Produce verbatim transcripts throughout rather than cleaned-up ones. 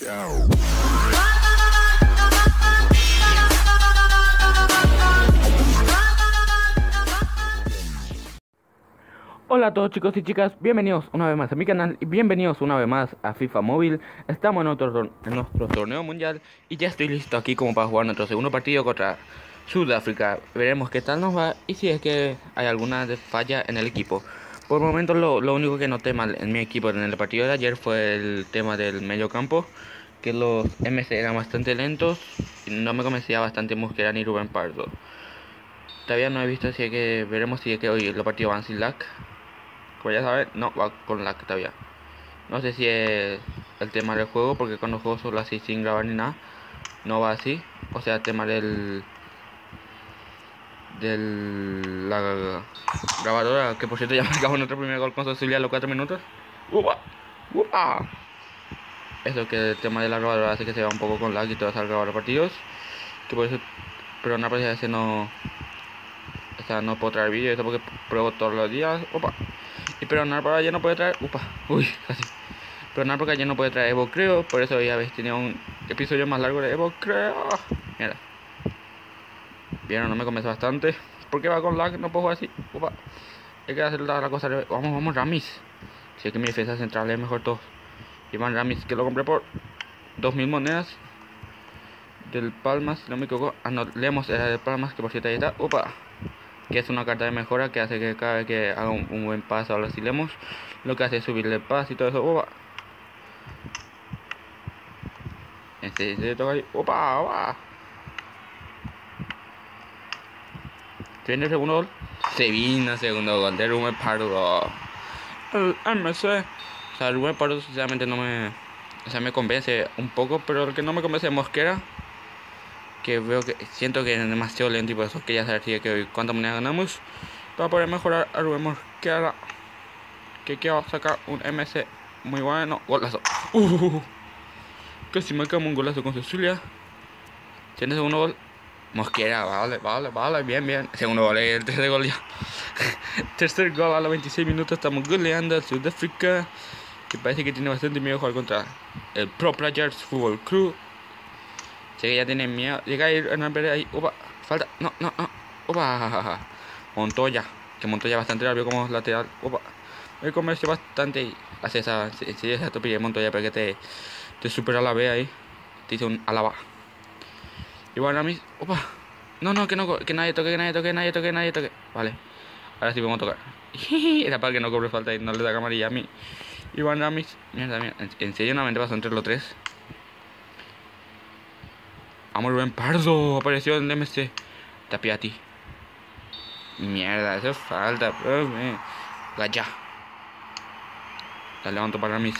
Hola a todos chicos y chicas, bienvenidos una vez más a mi canal y bienvenidos una vez más a FIFA Móvil. Estamos en, otro, en nuestro torneo mundial y ya estoy listo aquí como para jugar nuestro segundo partido contra Sudáfrica. Veremos qué tal nos va y si es que hay alguna falla en el equipo. Por el momento lo, lo único que noté mal en mi equipo en el partido de ayer fue el tema del medio campo, que los M C eran bastante lentos y no me convencía bastante Mosquera ni Rubén Pardo. Todavía no he visto si es que veremos si es que hoy los partidos van sin lag. Como ya saben, no va con lag todavía. No sé si es el tema del juego, porque cuando juego solo así sin grabar ni nada, no va así. O sea, el tema del del la grabadora, que por cierto ya me acabó nuestro primer gol con Cecilia a los cuatro minutos. ¡Upa! ¡Upa! Eso, que el tema de la grabadora hace que se va un poco con lag y todo eso al grabar los partidos. Que por eso, pero una partida ese no, o sea, no puedo traer vídeo, eso porque pruebo todos los días. ¡Opa! Y pero nada, para allá no puede traer. Upa, uy, casi. Pero nada, porque allá no puede traer Evo, creo. Por eso ya ves, tenía un episodio más largo de Evo, creo. Mira. Vieron, no me convence bastante. ¿Por qué va con lag? No puedo jugar así. Upa. Hay que hacer la, la cosa. De... Vamos, vamos, Ramis. Si es que mi defensa central es mejor todo. Iván Ramis, que lo compré por dos mil monedas. Del Palmas, si no me equivoco. Ah, no, Lemos era del Palmas, que por cierto ahí está. Upa. Que es una carta de mejora que hace que cada vez que haga un, un buen paso ahora sí Lemos, lo que hace es subirle el paso y todo eso. Opa. Este, este toca ahí. Opa, opa. ¿Se viene el segundo gol? Se vino el segundo gol de Rubén Pardo. El M C. O sea, Rubén Pardo sinceramente no me... O sea, me convence un poco, pero el que no me convence es Mosquera. Que veo que... Siento que es demasiado lento y por eso quería saber si que hoy cuántas monedas ganamos. Para poder mejorar a Rubén Mosquera. Que quiero sacar un M C muy bueno. Golazo. Uh, que si me quemo un golazo con Cecilia. Tiene segundo gol. Mosquera, vale, vale, vale, bien, bien. Segundo gol, el tercer gol ya. Tercer gol a los veintiséis minutos. Estamos goleando al Sudáfrica, que parece que tiene bastante miedo jugar contra el Pro Players Football Crew. Sé que ya tiene miedo. Llega a ir Hernán Pérez ahí. Opa, falta. No, no, no. Opa. Montoya. Que Montoya bastante rápido como lateral. Opa. El comercio bastante y hace esa. Si esa topilla de Montoya para que te, te supera la B ahí. Te hice un alaba. Igual a mí. Opa. No, no, que no, que nadie toque, que nadie toque, nadie toque, nadie toque. Vale. Ahora sí vamos a tocar. Era para que no cobre falta y no le da amarilla a mí. Iván Ramis. Mierda, mierda. En, en serio, nuevamente pasó entre los tres. Vamos, Rubén Pardo. Apareció en el M C. Tapiati. Mierda, eso es falta, profe. Gaya. La levanto para Ramis.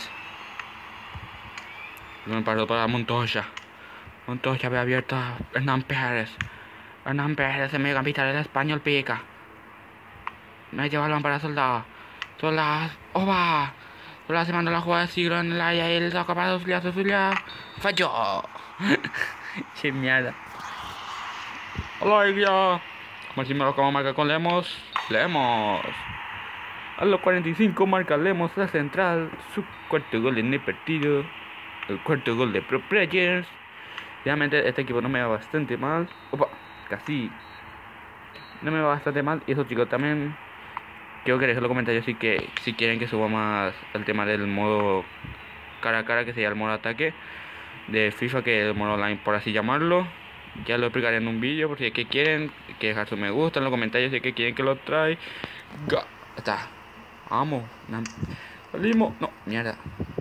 Rubén Pardo para Montoya. Montoya ve abierto a Hernán Pérez. Hernán Pérez, el mediocampista del Español pica. Me lleva el balón para Soldado. Soldado. ¡Oba! Soldado se manda la jugada de siglo en el área y él toca para Zulia. Zulia. ¡Falló! ¡Qué mierda! ¡Alegría! Vamos a ver si me lo acabo de marcar con Lemos. Lemos. A los cuarenta y cinco marca Lemos la central. Su cuarto gol en el partido. El cuarto gol de Pro Players. Realmente este equipo no me va bastante mal. Opa, casi. No me va bastante mal. Y eso, chicos, también quiero que dejen los comentarios si, que, si quieren que suba más el tema del modo cara a cara, que sería el modo ataque de FIFA, que es el modo online, por así llamarlo. Ya lo explicaré en un vídeo, por si es que quieren que dejar su me gusta en los comentarios, si es que quieren que lo trae. Está. Vamos. Salimos. No, mierda.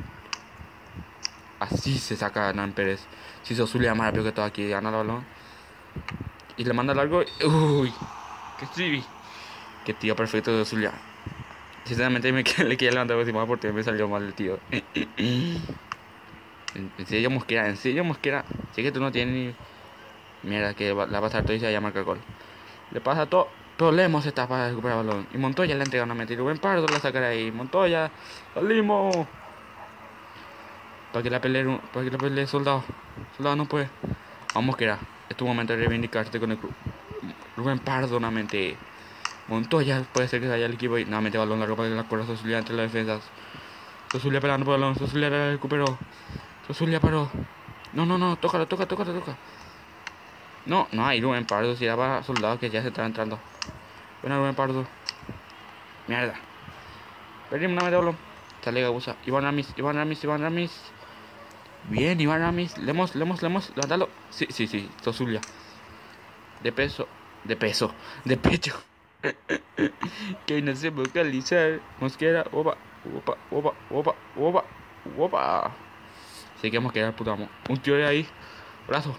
Así se saca a Hernán Pérez. Si hizo Zulia más rápido que todo aquí, gana el balón. Y le manda largo. Uy, que sí. Que tío perfecto de Zulia. Sinceramente me le quería levantar encima porque me salió mal el tío. En, en serio Mosquera, en serio Mosquera. Sé que tú no tienes ni... Mierda, que la va a pasar todo y se va a llamar gol. Le pasa todo. Pero Lemos está para recuperar el balón. Y Montoya le entrega una meta. Y Rubén Pardo la sacará ahí. Montoya. Salimos. Para que la pelee, para que la pelee Soldado. Soldado no puede. Vamos, que era. Es tu momento de reivindicarte con el club. Rubén Pardo nuevamente. Montoya puede ser que se vaya el equipo y nuevamente balón largo para que la corra Sosulia entre las defensas. Sosulia pelando por el balón. Sosulia la recuperó. Sosulia paró. No, no, no, tócalo, toca, toca, toca. No, no hay Rubén Pardo, si era para soldados que ya se estaba entrando. Bueno, Rubén Pardo. Mierda. Perdimos una meta, sale Gabusa. Iván Ramis, Iván Ramis, Iván Ramis. Bien, Iván Ramis. Lemos, lemos, lemos. Levantalo. Sí, sí, sí. Sosulia. De peso. De peso. De pecho. Que no sé vocalizar. Mosquera. Opa. Opa. Opa. Opa. Opa. Opa. Sí que Mosquera, puto amo. Un tío de ahí. Brazo.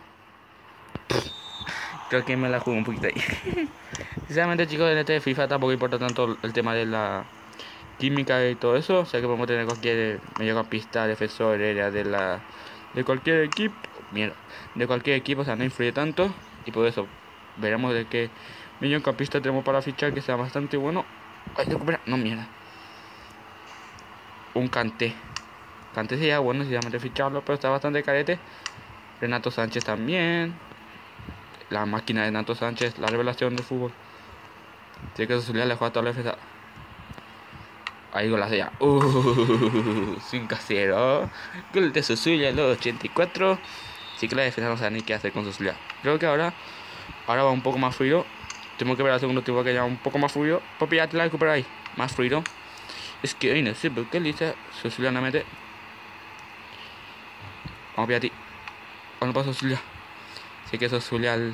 Creo que me la juego un poquito ahí. Sinceramente, chicos, en este FIFA tampoco importa tanto el tema de la química y todo eso. O sea que podemos tener cualquier mediocampista, defensor, área de la de cualquier equipo. Mierda, de cualquier equipo, o sea, no influye tanto. Y por eso veremos de qué mediocampista tenemos para fichar que sea bastante bueno. Ay, recupera. No, mierda. Un Kanté. Kanté sería bueno si realmente ficharlo, pero está bastante carete. Renato Sánchez también. La máquina de Renato Sánchez, la revelación del fútbol. Tiene que Sosulia le juega toda la defensa. Ahí golazo ya. Uh, cinco a cero. Gol de Sosulia en los ochenta y cuatro. Sí que la defensa no sabe ni qué hacer con Sosulia. Creo que ahora Ahora va un poco más fluido. Tengo que ver al segundo tiempo que ya un poco más fluido. Papi, ya te la recupera ahí. Más fluido. Es que hoy no sé por qué le dice Sosulia no mete. Vamos a ti. Vamos para Sosulia. Sí que Sosulia al...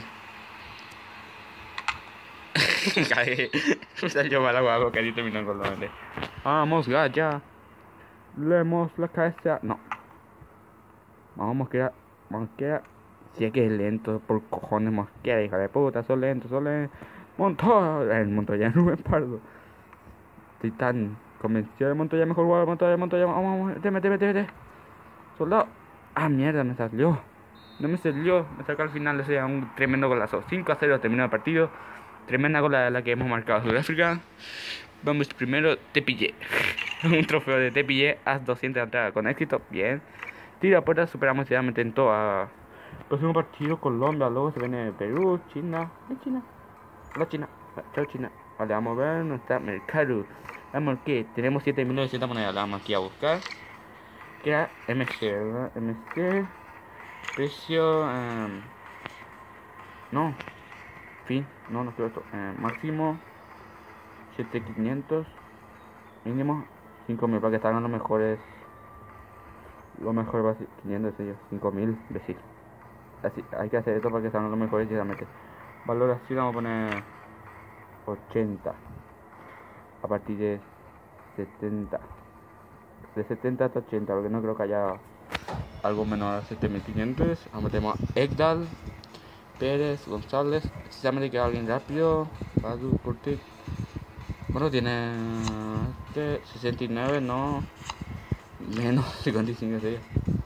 Me salió mal agua que ahí terminó con lo de. Vamos, Gaya. Leemos la cabeza. No. Vamos, Mosquera. Mosquera. Si es que es lento, por cojones, Mosquera, hija de puta. Son lentos, son lentos. Montoya. El Montoya no me pardo. Estoy tan convencido de Montoya, mejor jugador. Montoya, Montoya. Vamos, vamos. Vete, vete, vete, vete. Soldado. Ah, mierda, me salió. No me salió. Me sacó al final. O sea, un tremendo golazo. cinco a cero terminó el partido. Tremenda gola la que hemos marcado Sudáfrica. Vamos primero, te pillé. Un trofeo de te pillé. Haz doscientas entradas con éxito. Bien. Tira a puerta, superamos inmediatamente en todo. Próximo partido, Colombia. Luego se viene Perú, China. ¿Es China? Hola, China. Chao, China. Vale, vamos a ver nuestra mercado. Vamos, que tenemos siete mil novecientas monedas. La vamos aquí a buscar. Que era M C, ¿verdad? M C. Precio. Um, no. Fin. No, no quiero esto. Eh, máximo siete mil quinientos. Mínimo cinco mil para que salgan los mejores. Lo mejor va a ser quinientos ellos. cinco mil, decir. Así, hay que hacer esto para que salgan los mejores directamente. Valor así vamos a poner ochenta. A partir de setenta. De setenta hasta ochenta, porque no creo que haya algo menor a siete mil quinientos. Vamos a meter Egdal, Pérez, González. Precisamente que alguien rápido. Badu, Cortic. Bueno, tiene este, sesenta y nueve, no. Menos cincuenta y cinco sería.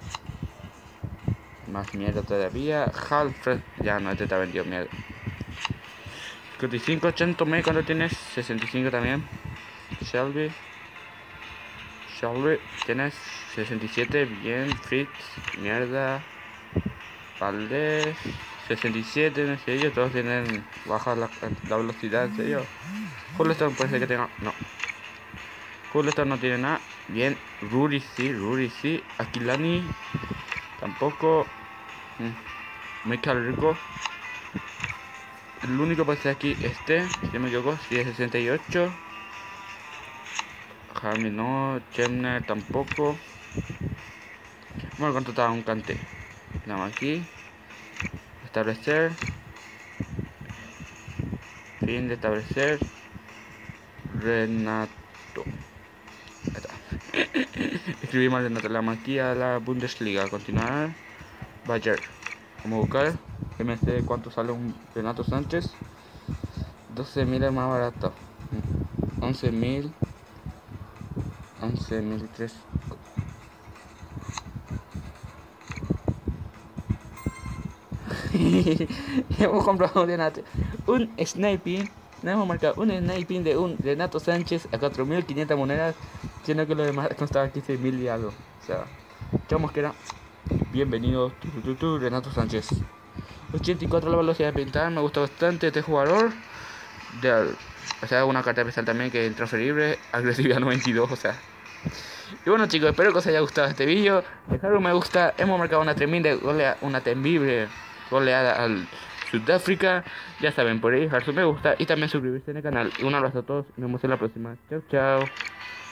Más mierda todavía. Halfred, ya no, este está vendido mierda. cincuenta y cinco, ochenta, me cuando tienes sesenta y cinco también. Shelby. Shelby, tienes sesenta y siete, bien. Fritz, mierda. Valdés, sesenta y siete, en serio, todos tienen baja la, la velocidad, en serio. Hulston puede ser que tenga, no. Hulston no tiene nada. Bien, Rudy sí, Rudy sí. Aquilani tampoco. Mm. Michael Rico. El único puede ser aquí este, si me equivoco, si es sesenta y ocho. Jaime no, Chemner tampoco. Vamos a contratar a un Kanté. Damos aquí. Establecer. Fin de establecer. Renato. Escribimos Renato. Le damos aquí a la Bundesliga. Continuar. Bayer. Vamos a buscar. M C, ¿cuánto sale un Renato Sánchez? doce mil es más barato. once mil. once mil tres. Hemos comprado un Renato. Un sniping. No hemos marcado un sniping de un Renato Sánchez a cuatro mil quinientas monedas. Siendo que lo demás costaba quince mil y algo. O sea, chamos que era. Bienvenido, tu, tu, tu, tu, Renato Sánchez. ochenta y cuatro la velocidad de pintar. Me gusta bastante este jugador. De, o sea, una carta especial también que es transferible. Agresividad noventa y dos, o sea. Y bueno chicos, espero que os haya gustado este vídeo. Dejar un me gusta, hemos marcado una tremenda goleada, una temible goleada al Sudáfrica. Ya saben, por ahí dejar su me gusta y también suscribirse en el canal. Y un abrazo a todos y nos vemos en la próxima. Chao, chao.